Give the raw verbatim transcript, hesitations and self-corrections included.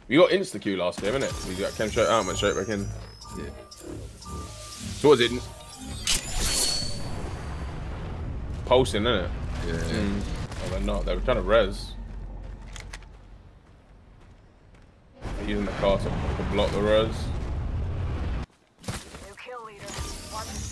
We got insta Q last game, innit? We got came straight out, went straight back in. Yeah. So what was it? Pulsing, innit? Yeah. Mm. Oh, they're not. They were trying to res. They're using the car to, to block the res. New kill leader. One